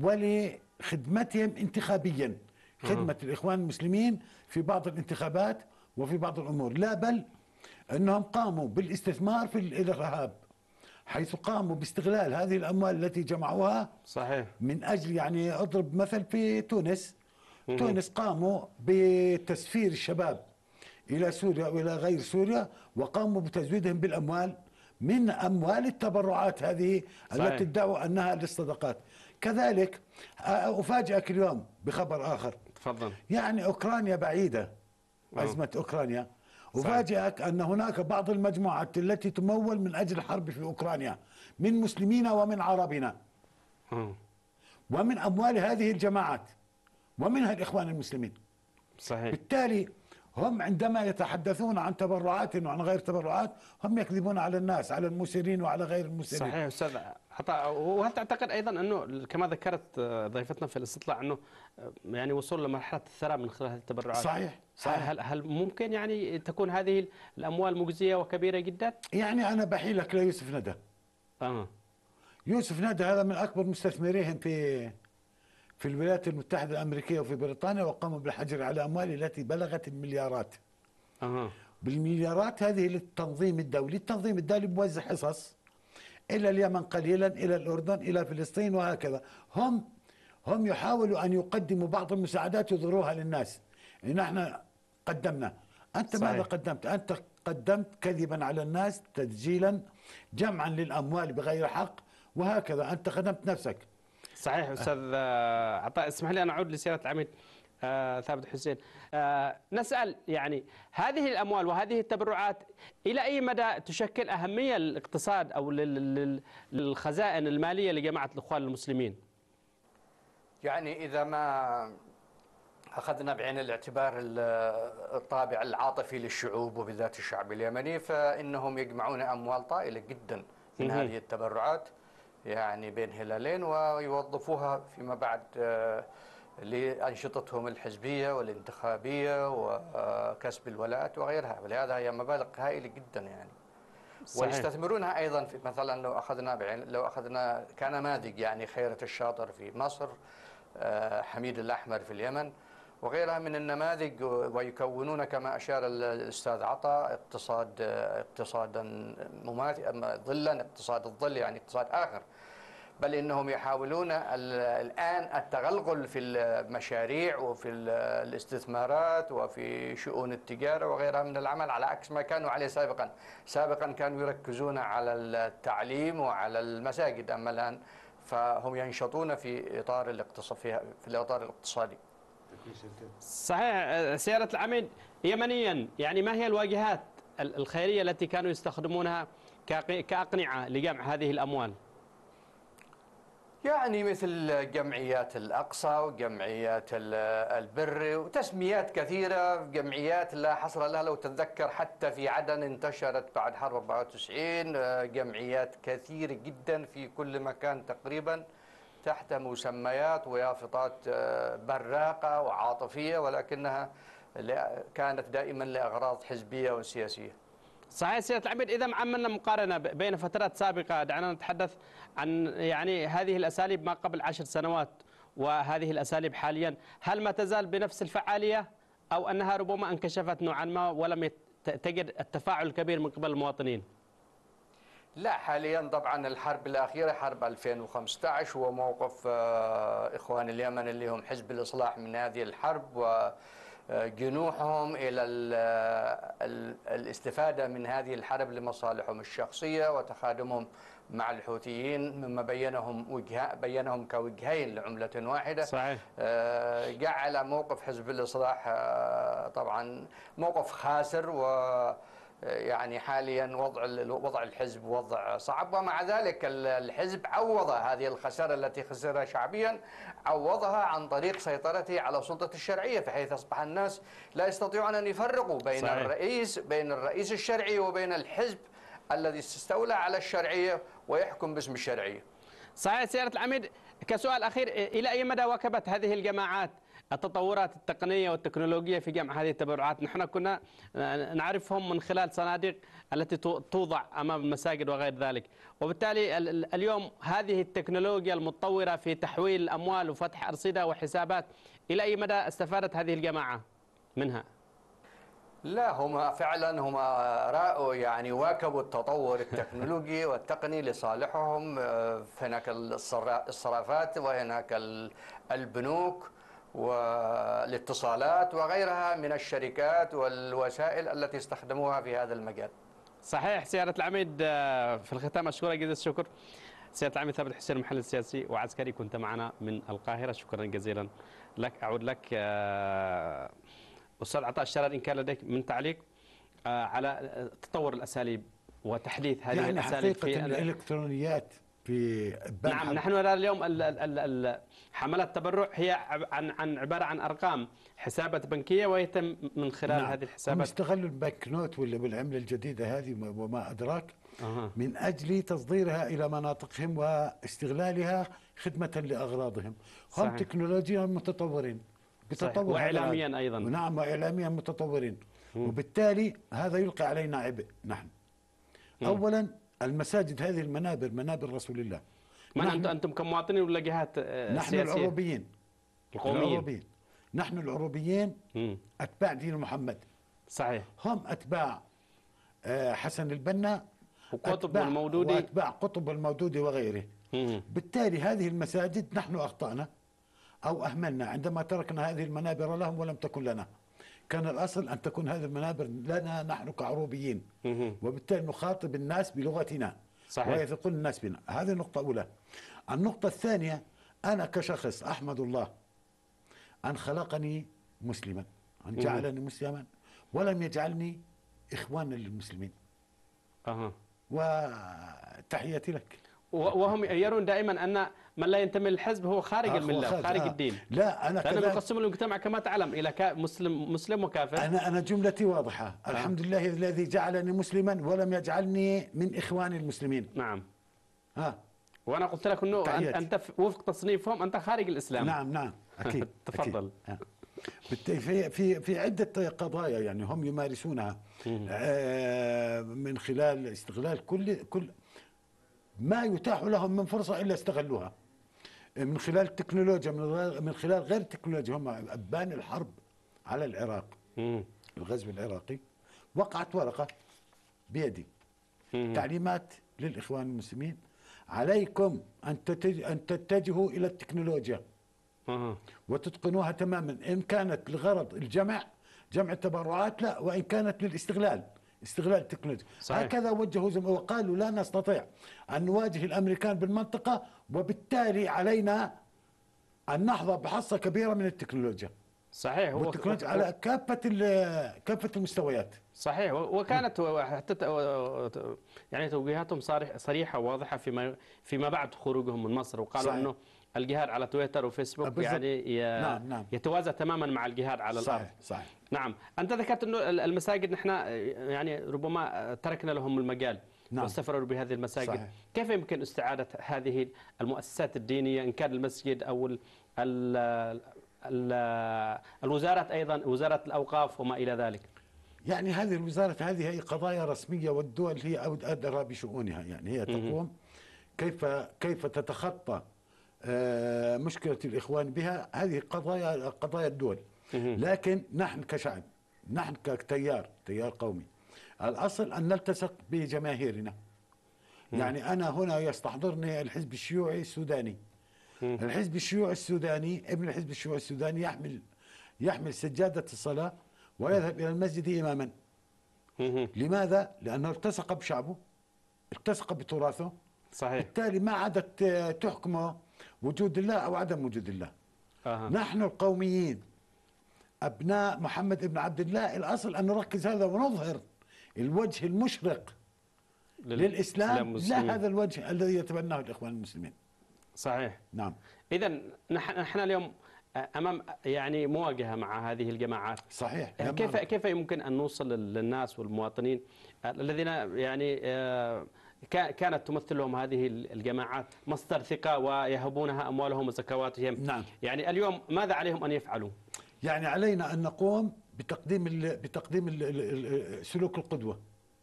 ولخدمتهم انتخابيا، خدمة الإخوان المسلمين في بعض الانتخابات وفي بعض الأمور. لا بل أنهم قاموا بالاستثمار في الإرهاب، حيث قاموا باستغلال هذه الأموال التي جمعوها. صحيح. من أجل يعني أضرب مثل في تونس. مم. تونس قاموا بتسفير الشباب إلى سوريا وإلى غير سوريا، وقاموا بتزويدهم بالأموال من أموال التبرعات هذه. صحيح. التي ادعوا أنها للصدقات. كذلك أفاجئك اليوم بخبر آخر. تفضل. يعني أوكرانيا بعيدة، أزمة أوكرانيا. أفاجئك أن هناك بعض المجموعات التي تمول من أجل الحرب في أوكرانيا من مسلمين ومن عربنا، ومن أموال هذه الجماعات ومنها الإخوان المسلمين. صحيح. بالتالي هم عندما يتحدثون عن تبرعات وعن غير تبرعات هم يكذبون على الناس، على المسيرين وعلى غير المسيرين. صحيح أستاذ عطاء. وهل تعتقد أيضا أنه كما ذكرت ضيفتنا في الاستطلاع أنه يعني وصول لمرحلة الثراء من خلال هذه التبرعات؟ صحيح. صحيح. هل هل ممكن يعني تكون هذه الأموال مجزية وكبيرة جدا؟ يعني أنا بحيلك ليوسف ندى. آه. يوسف ندى هذا من أكبر مستثمريهم في في الولايات المتحدة الأمريكية وفي بريطانيا، وقاموا بالحجر على أموال التي بلغت المليارات. أه. بالمليارات هذه للتنظيم الدولي. التنظيم الدولي بوزع حصص إلى اليمن قليلا، إلى الأردن، إلى فلسطين، وهكذا. هم هم يحاولوا أن يقدموا بعض المساعدات يظهروها للناس. نحن قدمنا. أنت صحيح. ماذا قدمت؟ أنت قدمت كذبا على الناس، تسجيلا، جمعا للأموال بغير حق، وهكذا. أنت خدمت نفسك. صحيح أستاذ عطاء. اسمح لي أن أعود لسيادة العميد آه ثابت حسين. آه نسأل يعني هذه الأموال وهذه التبرعات إلى أي مدى تشكل أهمية للاقتصاد أو للخزائن المالية لجماعة الإخوان المسلمين؟ يعني إذا ما أخذنا بعين الاعتبار الطابع العاطفي للشعوب وبالذات الشعب اليمني، فإنهم يجمعون أموال طائلة جدا من هذه التبرعات يعني بين هلالين، ويوظفوها فيما بعد لأنشطتهم الحزبية والانتخابية وكسب الولاءات وغيرها. ولهذا هي مبالغ هائلة جدا يعني. صحيح. ويستثمرونها أيضا في مثلا لو أخذنا بعين لو أخذنا كنماذج يعني خيرة الشاطر في مصر، حميد الأحمر في اليمن وغيرها من النماذج، ويكونون كما أشار الأستاذ عطاء اقتصاد اقتصادا مماثلا ظلا اقتصاد الظل يعني اقتصاد آخر. بل إنهم يحاولون الآن التغلغل في المشاريع وفي الاستثمارات وفي شؤون التجارة وغيرها من العمل، على عكس ما كانوا عليه سابقا. سابقا كانوا يركزون على التعليم وعلى المساجد، أما الآن فهم ينشطون في إطار الاقتصاد في الإطار الاقتصادي. صحيح. سيادة العميد، يمنيا يعني ما هي الواجهات الخيرية التي كانوا يستخدمونها كأقنعة لجمع هذه الأموال؟ يعني مثل جمعيات الأقصى وجمعيات البر وتسميات كثيرة، جمعيات لا حصر لها. لو تتذكر حتى في عدن انتشرت بعد حرب أربعة وتسعين جمعيات كثيرة جدا في كل مكان تقريبا تحت مسميات ويافطات براقة وعاطفية، ولكنها كانت دائما لأغراض حزبية وسياسية. صحيح سيادة العميد. إذا عملنا مقارنة بين فترات سابقة، دعنا نتحدث عن يعني هذه الأساليب ما قبل عشر سنوات وهذه الأساليب حاليا، هل ما تزال بنفس الفعالية أو أنها ربما انكشفت نوعا ما ولم تجد التفاعل الكبير من قبل المواطنين؟ لا، حاليا طبعا الحرب الأخيرة حرب ألفين وخمسة عشر وموقف إخوان اليمن اللي هم حزب الإصلاح من هذه الحرب و جنوحهم إلى الاستفادة من هذه الحرب لمصالحهم الشخصية وتخادمهم مع الحوثيين، مما بينهم وجه بينهم كوجهين لعملة واحدة. صحيح. جعل موقف حزب الإصلاح طبعا موقف خاسر، و يعني حاليا وضع وضع الحزب وضع صعب، ومع ذلك الحزب عوض هذه الخسارة التي خسرها شعبيا، عوضها عن طريق سيطرته على سلطة الشرعية، بحيث أصبح الناس لا يستطيعون أن يفرقوا بين صحيح. الرئيس بين الرئيس الشرعي وبين الحزب الذي استولى على الشرعية ويحكم باسم الشرعية. صحيح سيادة العميد. كسؤال أخير، إلى أي مدى واكبت هذه الجماعات التطورات التقنية والتكنولوجية في جمع هذه التبرعات؟ نحن كنا نعرفهم من خلال صناديق التي توضع أمام المساجد وغير ذلك، وبالتالي اليوم هذه التكنولوجيا المتطورة في تحويل الأموال وفتح أرصدة وحسابات، إلى أي مدى استفادت هذه الجماعة منها؟ لا، هم فعلا هم رأوا يعني واكبوا التطور التكنولوجي والتقني لصالحهم. هناك الصرافات وهناك البنوك والاتصالات وغيرها من الشركات والوسائل التي استخدموها في هذا المجال. صحيح سيادة العميد. في الختام أشكرك جزيل الشكر سيادة العميد ثابت الحسين، المحلل السياسي وعسكري، كنت معنا من القاهرة. شكرا جزيلا لك. أعود لك أستاذ عطاء الشرار، إن كان لديك من تعليق على تطور الأساليب وتحديث هذه يعني الأساليب في الإلكترونيات في نعم. نحن نرى اليوم حملات التبرع هي عن عن عبارة عن أرقام حسابات بنكية ويتم من خلال نعم. هذه الحسابات. هم استغلوا البنك نوت والعملة الجديدة هذه وما أدراك أه. من أجل تصديرها إلى مناطقهم واستغلالها خدمة لأغراضهم. هم صحيح. تكنولوجيا متطورين بتطور، وإعلاميا أيضا. نعم، وإعلاميا متطورين. م. وبالتالي هذا يلقي علينا عبء نحن. م. أولا المساجد هذه المنابر منابر رسول الله. من أنتم أنتم كمواطنين ولا جهات سياسية؟ نحن العروبيين القوميين. العروبيين نحن العروبيين م. أتباع دين محمد. صحيح. هم أتباع حسن البنا وقطب المودودي وأتباع قطب المودودي وغيره. م. بالتالي هذه المساجد نحن أخطأنا أو أهملنا عندما تركنا هذه المنابر لهم ولم تكن لنا. كان الأصل أن تكون هذه المنابر لنا نحن كعروبيين، وبالتالي نخاطب الناس بلغتنا ويثقون الناس بنا. هذه النقطة الأولى. النقطة الثانية، أنا كشخص أحمد الله أن خلقني مسلما، أن جعلني مسلما ولم يجعلني إخوانا للمسلمين. أه. وتحياتي لك. وهم يرون دائما أن من لا ينتمي للحزب هو خارج الملة، خارج, خارج آه. الدين. لا، أنا لأنهم يقسمون المجتمع كما تعلم إلى مسلم مسلم وكافر. أنا أنا جملتي واضحة. آه. الحمد لله الذي جعلني مسلما ولم يجعلني من إخواني المسلمين. نعم. ها. آه. وأنا قلت لك أنه تحياتي. أنت وفق تصنيفهم أنت خارج الإسلام. نعم نعم أكيد. تفضل. أكيد. في في في عدة قضايا يعني هم يمارسونها آه من خلال استغلال كل كل ما يتاح لهم من فرصة إلا استغلوها من خلال التكنولوجيا، من من خلال غير التكنولوجيا. هم أبان الحرب على العراق، مم. الغزو العراقي، وقعت ورقة بيدي مم. تعليمات للإخوان المسلمين: عليكم أن أن تتجهوا إلى التكنولوجيا مم. وتتقنوها تماما، إن كانت لغرض الجمع جمع التبرعات لا، وإن كانت للاستغلال استغلال التكنولوجيا. صحيح. هكذا وجهوا زم... وقالوا لا نستطيع أن نواجه الأمريكان بالمنطقة، وبالتالي علينا أن نحظى بحصة كبيرة من التكنولوجيا. صحيح. والتكنولوجيا على كافة كافة المستويات. صحيح. وكانت حتى يعني توجيهاتهم صريحة وواضحة فيما فيما بعد خروجهم من مصر، وقالوا صحيح. انه الجهاد على تويتر وفيسبوك بالزبط. يعني نعم نعم. يتوازى تماما مع الجهاد على صحيح. الارض. صحيح. نعم. انت ذكرت انه المساجد نحن يعني ربما تركنا لهم المجال. نعم. واستفردوا بهذه المساجد. صحيح. كيف يمكن استعادة هذه المؤسسات الدينية إن كان المسجد أو ال ال ال الوزارة أيضا وزارة الأوقاف وما إلى ذلك؟ يعني هذه الوزارة هذه هي قضايا رسمية، والدول هي أدرى بشؤونها، يعني هي تقوم كيف كيف تتخطى مشكلة الإخوان بها، هذه قضايا قضايا الدول. لكن نحن كشعب، نحن كتيار تيار قومي، الأصل أن نلتصق بجماهيرنا. يعني أنا هنا يستحضرني الحزب الشيوعي السوداني. الحزب الشيوعي السوداني، ابن الحزب الشيوعي السوداني يحمل يحمل سجادة الصلاة ويذهب إلى المسجد إماما. لماذا؟ لأنه التصق بشعبه، التصق بتراثه. صحيح. بالتالي ما عادت تحكمه وجود الله أو عدم وجود الله. أه. نحن القوميين أبناء محمد بن عبد الله، الأصل أن نركز هذا ونظهر الوجه المشرق للإسلام، لا هذا الوجه الذي يتبناه الإخوان المسلمين. صحيح. نعم. إذا نحن اليوم أمام يعني مواجهة مع هذه الجماعات. صحيح. كيف كيف يمكن أن نوصل للناس والمواطنين الذين يعني كانت تمثل لهم هذه الجماعات مصدر ثقة ويهبونها أموالهم وزكواتهم؟ نعم. يعني اليوم ماذا عليهم أن يفعلوا؟ يعني علينا أن نقوم بتقديم ال بتقديم ال سلوك القدوة.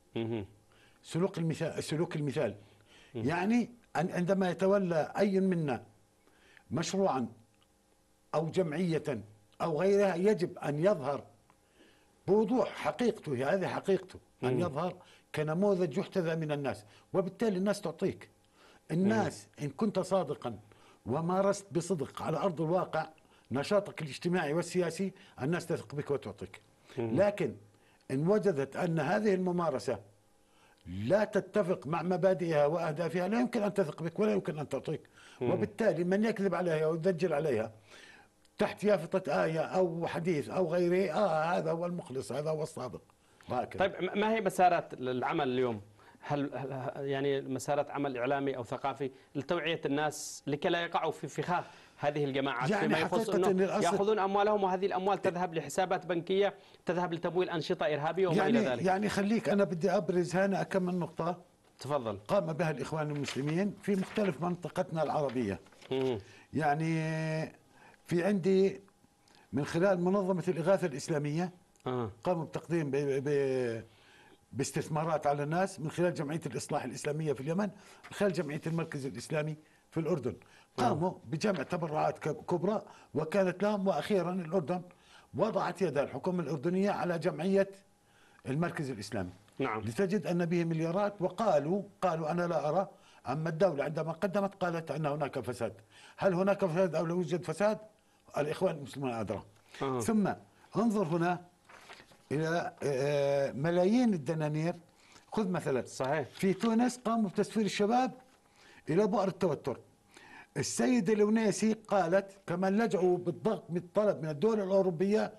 سلوك المثال سلوك المثال. يعني عندما يتولى أي منا مشروعا أو جمعية أو غيرها، يجب أن يظهر بوضوح حقيقته، هذه حقيقته، أن يظهر كنموذج يحتذى من الناس، وبالتالي الناس تعطيك. الناس إن كنت صادقا ومارست بصدق على أرض الواقع نشاطك الاجتماعي والسياسي، الناس تثق بك وتعطيك. لكن إن وجدت أن هذه الممارسة لا تتفق مع مبادئها وأهدافها، لا يمكن أن تثق بك ولا يمكن أن تعطيك. وبالتالي من يكذب عليها ويدجل عليها تحت يافطة آية أو حديث أو غيره، آه هذا هو المخلص، هذا هو الصادق. طيب ما هي مسارات العمل اليوم؟ هل يعني مسارات عمل إعلامي أو ثقافي لتوعية الناس لكي لا يقعوا في فخاخ هذه الجماعات، يعني فيما يخص أنه يأخذون أموالهم وهذه الأموال تذهب لحسابات بنكية تذهب لتمويل أنشطة إرهابية وما يعني إلى ذلك؟ يعني خليك، أنا بدي أبرز هنا كم من نقطة تفضل قام بها الإخوان المسلمين في مختلف منطقتنا العربية. يعني في عندي من خلال منظمة الإغاثة الإسلامية قاموا بتقديم ب ب باستثمارات على الناس من خلال جمعية الإصلاح الإسلامية في اليمن، من خلال جمعية المركز الإسلامي في الأردن. قاموا بجمع تبرعات كبرى وكانت لهم، وأخيرا الأردن وضعت يدها الحكومة الأردنية على جمعية المركز الإسلامي. نعم. لتجد أن به مليارات، وقالوا قالوا أنا لا أرى، أما الدولة عندما قدمت قالت أن هناك فساد. هل هناك فساد أو لا يوجد فساد؟ الإخوان المسلمون أدرى. أه. ثم انظر هنا إلى ملايين الدنانير. خذ مثلا صحيح. في تونس قاموا بتسفير الشباب إلى بؤر التوتر. السيدة الونيسي قالت كمان لجأوا بالضغط بالطلب من الدول الأوروبية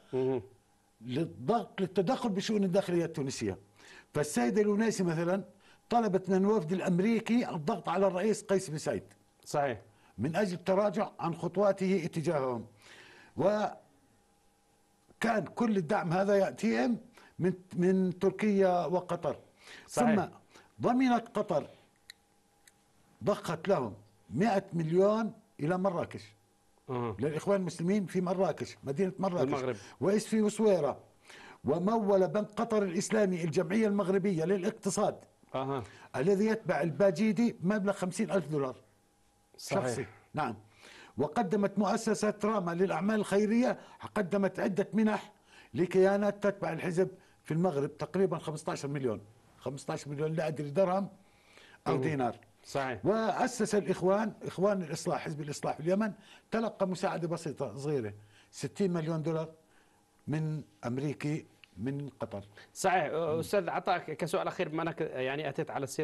للضغط للتدخل بشؤون الداخلية التونسية. فالسيدة الونيسي مثلا طلبت من الوفد الأمريكي الضغط على الرئيس قيس بن سعيد. صحيح. من أجل التراجع عن خطواته اتجاههم. وكان كل الدعم هذا يأتيهم من من تركيا وقطر. صحيح. ثم ضمنت قطر ضخت لهم مئة مليون إلى مراكش. أه. للإخوان المسلمين في مراكش، مدينة مراكش المغرب، وإسفي وسويرة. ومول بنك قطر الإسلامي الجمعية المغربية للاقتصاد أه. الذي يتبع الباجيدي مبلغ خمسين ألف دولار. صحيح. شخصي. نعم. وقدمت مؤسسة راما للأعمال الخيرية، قدمت عدة منح لكيانات تتبع الحزب في المغرب، تقريبا خمسة عشر مليون خمسة عشر مليون لا أدري درهم أو أه. دينار. صحيح. وأسس الإخوان إخوان الإصلاح حزب الإصلاح في اليمن، تلقى مساعدة بسيطة صغيرة ستين مليون دولار من أمريكي من قطر. صحيح. أستاذ عطاء كسؤال أخير، بما أنك يعني أتيت على سيرة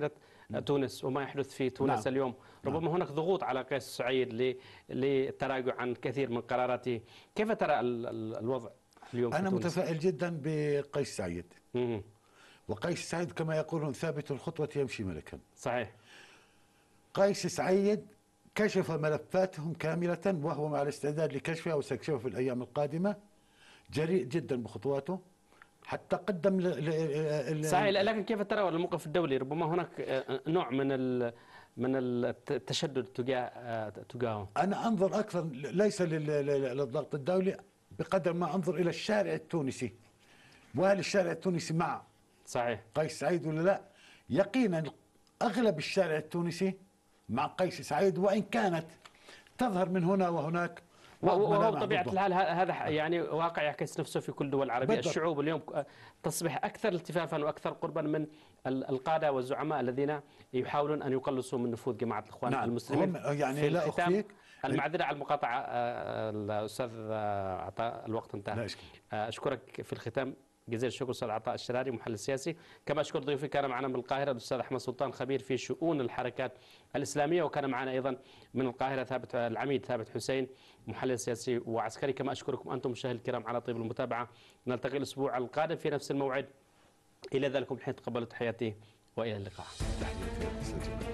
تونس وما يحدث في تونس نعم. اليوم، ربما نعم. هناك ضغوط على قيس سعيد للتراجع عن كثير من قراراته، كيف ترى الوضع اليوم في أنا تونس؟ متفائل جدا بقيس سعيد. مم. وقيس سعيد كما يقولون ثابت الخطوة يمشي ملكا. صحيح. قيس سعيد كشف ملفاتهم كاملة وهو مع الاستعداد لكشفها وسيكشفها في الأيام القادمة. جريء جدا بخطواته حتى قدم ل... ل... صحيح. لكن كيف ترى الموقف الدولي؟ ربما هناك نوع من ال... من التشدد تجاه تجاهه. أنا أنظر أكثر ليس للضغط الدولي بقدر ما أنظر إلى الشارع التونسي، وهل الشارع التونسي مع صحيح قيس سعيد ولا لا؟ يقينا أغلب الشارع التونسي مع قيس سعيد، وإن كانت تظهر من هنا وهناك وهو بطبيعة الحال هذا يعني واقع يعكس نفسه في كل دول العربية. الشعوب اليوم تصبح أكثر التفافا وأكثر قربا من القادة والزعماء الذين يحاولون أن يقلصوا من نفوذ جماعة الإخوان نعم. المسلمين. يعني في لا أخفيك المعذرة على المقاطعة الأستاذ عطاء، الوقت انتهى. أشكرك في الختام جزيل الشكر أستاذ عطاء الشراري محلل سياسي، كما أشكر ضيوفي كان معنا من القاهرة الأستاذ أحمد سلطان خبير في شؤون الحركات الإسلامية، وكان معنا أيضا من القاهرة ثابت العميد ثابت حسين محلل سياسي وعسكري. كما أشكركم أنتم مشاهدينا الكرام على طيب المتابعة. نلتقي الأسبوع القادم في نفس الموعد. إلى ذلك الحين تقبلوا تحياتي وإلى اللقاء.